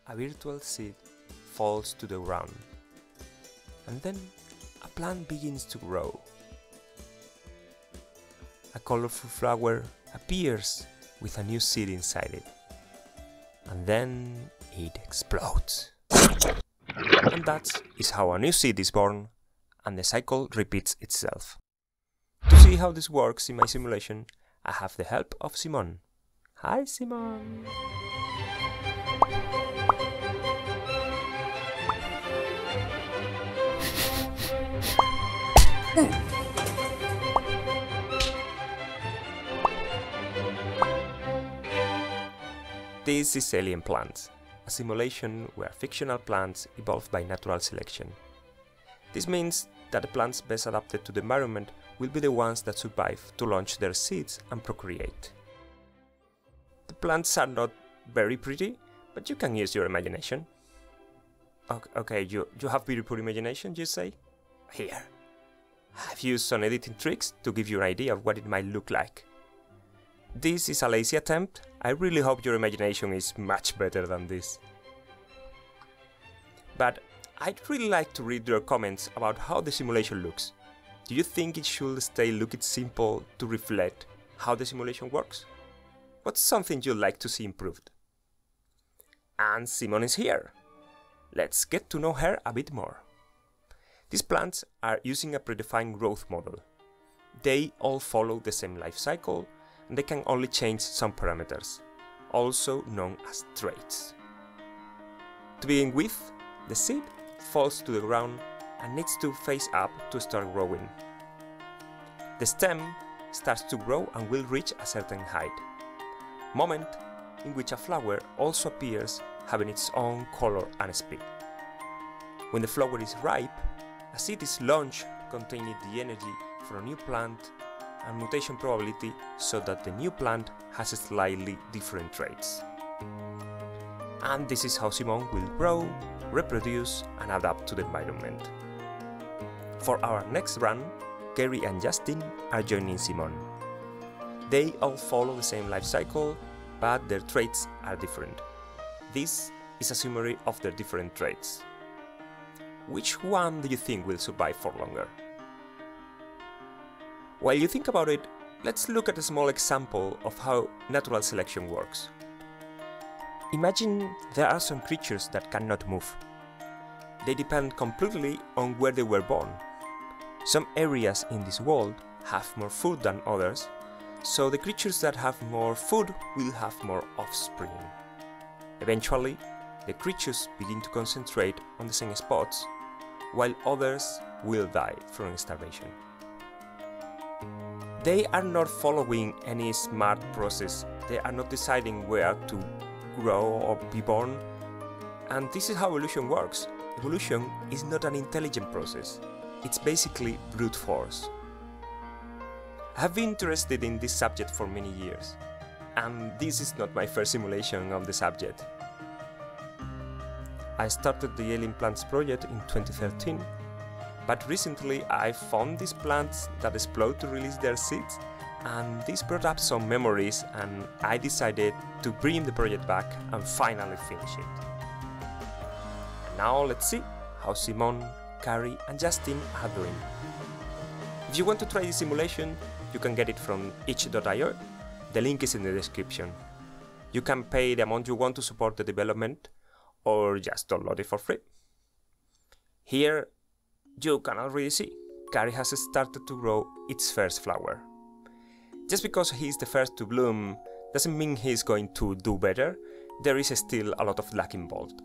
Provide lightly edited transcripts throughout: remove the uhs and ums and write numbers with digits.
a virtual seed falls to the ground, and then a plant begins to grow. A colorful flower appears with a new seed inside it, and then it explodes. And that is how a new seed is born, and the cycle repeats itself. To see how this works in my simulation, I have the help of Simon. Hi, Simon! This is Alien Plants, a simulation where fictional plants evolve by natural selection. This means that the plants best adapted to the environment will be the ones that survive to launch their seeds and procreate. The plants are not very pretty, but you can use your imagination. Okay, you have beautiful imagination, you say? Here. I've used some editing tricks to give you an idea of what it might look like. This is a lazy attempt. I really hope your imagination is much better than this. But I'd really like to read your comments about how the simulation looks. Do you think it should stay looking simple to reflect how the simulation works? What's something you'd like to see improved? And Simon is here. Let's get to know her a bit more. These plants are using a predefined growth model. They all follow the same life cycle, and they can only change some parameters, also known as traits. To begin with, the seed falls to the ground and needs to face up to start growing. The stem starts to grow and will reach a certain height, moment in which a flower also appears, having its own color and speed. When the flower is ripe, a seed is launched containing the energy for a new plant and mutation probability so that the new plant has slightly different traits. And this is how Simon will grow, reproduce and adapt to the environment. For our next run, Kerry and Justin are joining Simon. They all follow the same life cycle, but their traits are different. This is a summary of their different traits. Which one do you think will survive for longer? While you think about it, let's look at a small example of how natural selection works. Imagine there are some creatures that cannot move. They depend completely on where they were born. Some areas in this world have more food than others, so the creatures that have more food will have more offspring. Eventually, the creatures begin to concentrate on the same spots, while others will die from starvation. They are not following any smart process, they are not deciding where to grow or be born, and this is how evolution works. Evolution is not an intelligent process, it's basically brute force. I have been interested in this subject for many years, and this is not my first simulation of the subject. I started the Alien Plants project in 2013, but recently I found these plants that explode to release their seeds, and this brought up some memories, and I decided to bring the project back and finally finish it. And now let's see how Simon, Carrie and Justin are doing. If you want to try this simulation, you can get it from itch.io, the link is in the description. You can pay the amount you want to support the development, or just download it for free. Here you can already see Carrie has started to grow its first flower. Just because he is the first to bloom doesn't mean he is going to do better, there is still a lot of luck involved.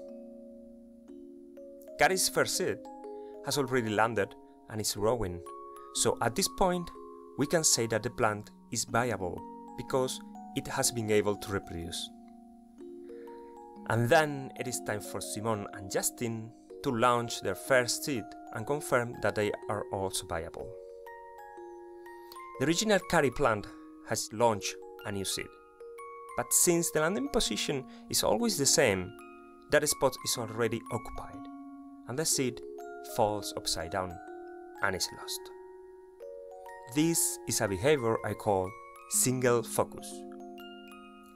Carrie's first seed has already landed and is growing, so at this point we can say that the plant is viable because it has been able to reproduce. And then it is time for Simon and Justin to launch their first seed and confirm that they are also viable. The original Carrie plant has launched a new seed, but since the landing position is always the same, that spot is already occupied, and the seed falls upside down and is lost. This is a behavior I call single focus.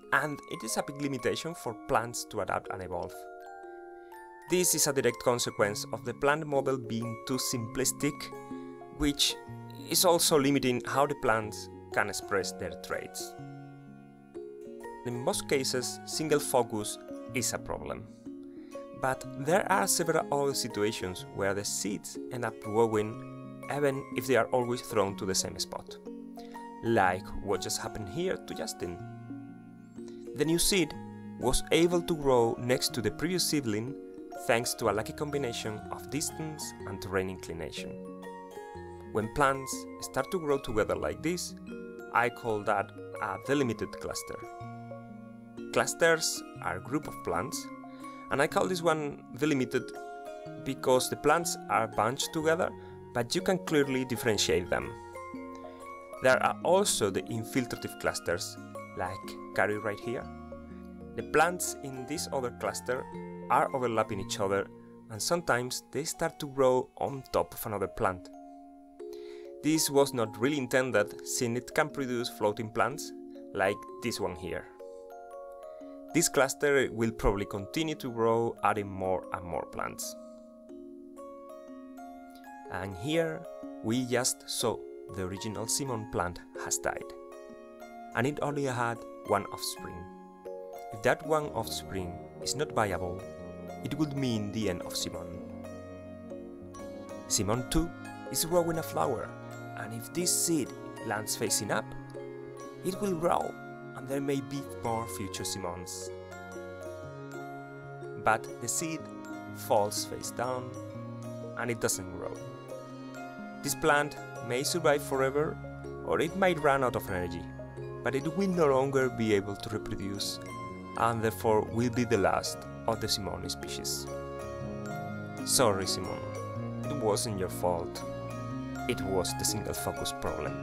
and it is a big limitation for plants to adapt and evolve. This is a direct consequence of the plant model being too simplistic, which is also limiting how the plants can express their traits. In most cases, single focus is a problem. But there are several other situations where the seeds end up growing even if they are always thrown to the same spot. Like what just happened here to Justin. The new seed was able to grow next to the previous seedling thanks to a lucky combination of distance and terrain inclination. When plants start to grow together like this, I call that a delimited cluster. Clusters are a group of plants, and I call this one delimited because the plants are bunched together, but you can clearly differentiate them. There are also the infiltrative clusters, like Carrie right here. The plants in this other cluster are overlapping each other, and sometimes they start to grow on top of another plant. This was not really intended, since it can produce floating plants, like this one here. This cluster will probably continue to grow, adding more and more plants. And here we just saw the original Simon plant has died, and it only had one offspring. If that one offspring is not viable, it would mean the end of Simon. Simon 2 is growing a flower, and if this seed lands facing up, it will grow, and there may be more future Simons. But the seed falls face down, and it doesn't grow. This plant may survive forever, or it might run out of energy, but it will no longer be able to reproduce, and therefore will be the last of the Simon species. Sorry, Simon, it wasn't your fault. It was the single focus problem.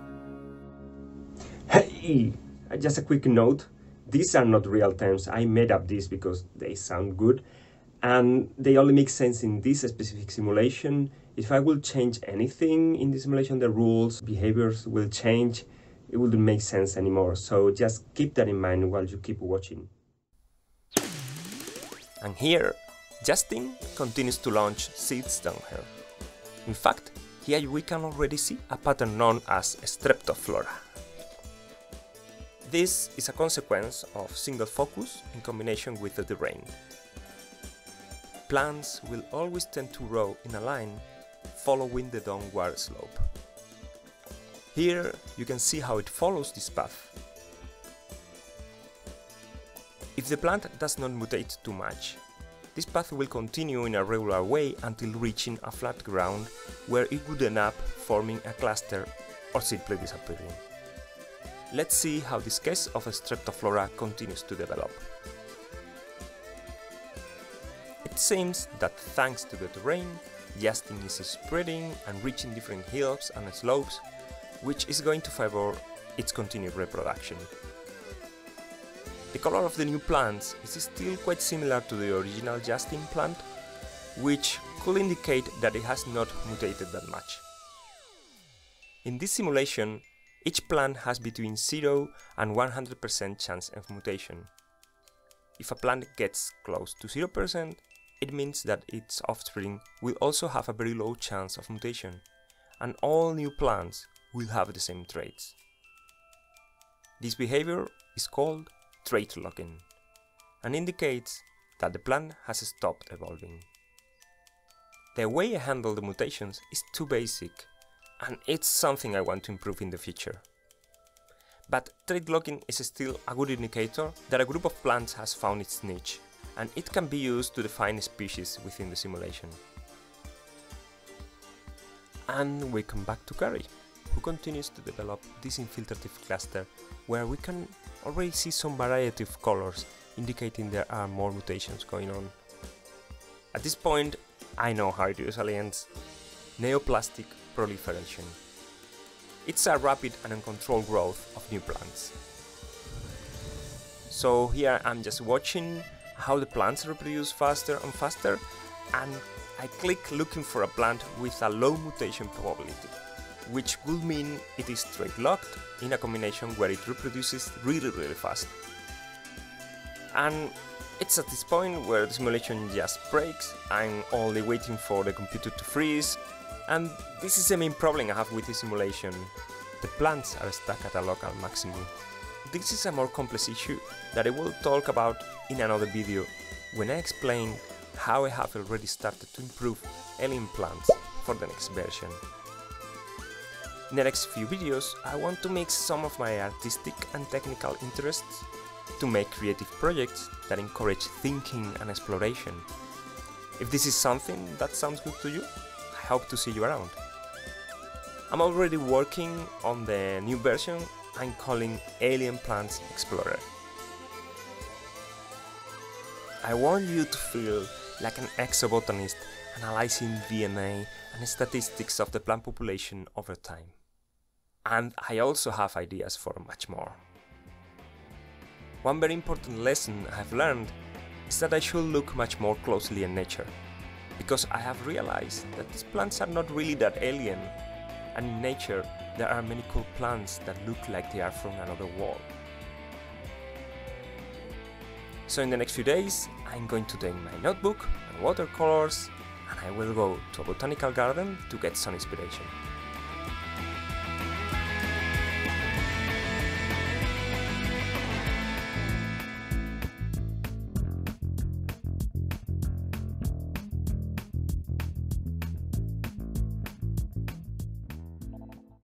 Hey! Just a quick note, these are not real terms. I made up these because they sound good, and they only make sense in this specific simulation. If I will change anything in the simulation, the rules, behaviors will change, it wouldn't make sense anymore. So just keep that in mind while you keep watching. And here, Justin continues to launch seeds downhill. In fact, here we can already see a pattern known as Streptoflora. This is a consequence of single focus in combination with the terrain. Plants will always tend to grow in a line following the downward slope. Here you can see how it follows this path. If the plant does not mutate too much, this path will continue in a regular way until reaching a flat ground where it would end up forming a cluster or simply disappearing. Let's see how this case of a Streptoflora continues to develop. It seems that thanks to the terrain, Justin is spreading and reaching different hills and slopes, which is going to favor its continued reproduction. The color of the new plants is still quite similar to the original Justin plant, which could indicate that it has not mutated that much. In this simulation, each plant has between 0 and 100% chance of mutation. If a plant gets close to 0%, it means that its offspring will also have a very low chance of mutation, and all new plants will have the same traits. This behavior is called trait locking, and indicates that the plant has stopped evolving. The way I handle the mutations is too basic, and it's something I want to improve in the future. But trait locking is still a good indicator that a group of plants has found its niche, and it can be used to define species within the simulation. And we come back to Carrie, who continues to develop this infiltrative cluster where we can already see some variety of colors indicating there are more mutations going on. At this point, I know how to use aliens. Neoplastic proliferation. It's a rapid and uncontrolled growth of new plants. So here I'm just watching how the plants reproduce faster and faster, and I click looking for a plant with a low mutation probability, which would mean it is trait locked in a combination where it reproduces really fast. And it's at this point where the simulation just breaks. I'm only waiting for the computer to freeze, and this is the main problem I have with the simulation. The plants are stuck at a local maximum. This is a more complex issue that I will talk about in another video when I explain how I have already started to improve alien plants for the next version. In the next few videos I want to mix some of my artistic and technical interests to make creative projects that encourage thinking and exploration. If this is something that sounds good to you, I hope to see you around. I'm already working on the new version I'm calling Alien Plants Explorer. I want you to feel like an exobotanist analyzing DNA and statistics of the plant population over time. And I also have ideas for much more. One very important lesson I've learned is that I should look much more closely at nature, because I have realized that these plants are not really that alien, and in nature there are many cool plants that look like they are from another world. So in the next few days I'm going to take my notebook and watercolors, and I will go to a botanical garden to get some inspiration.